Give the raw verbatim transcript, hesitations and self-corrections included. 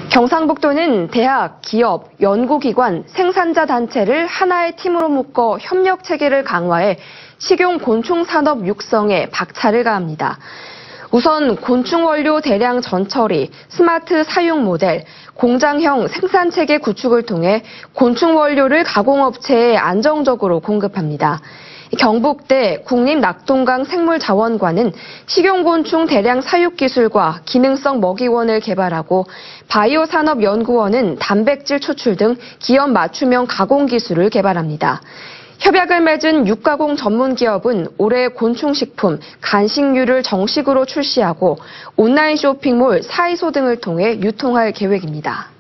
경상북도는 대학, 기업, 연구기관, 생산자 단체를 하나의 팀으로 묶어 협력 체계를 강화해 식용 곤충 산업 육성에 박차를 가합니다. 우선 곤충 원료 대량 전처리, 스마트 사육 모델, 공장형 생산 체계 구축을 통해 곤충 원료를 가공업체에 안정적으로 공급합니다. 경북대 국립낙동강 생물자원관은 식용곤충 대량 사육 기술과 기능성 먹이원을 개발하고 바이오산업연구원은 단백질 추출 등 기업 맞춤형 가공 기술을 개발합니다. 협약을 맺은 육가공 전문 기업은 올해 곤충식품, 간식류를 정식으로 출시하고 온라인 쇼핑몰 사이소 등을 통해 유통할 계획입니다.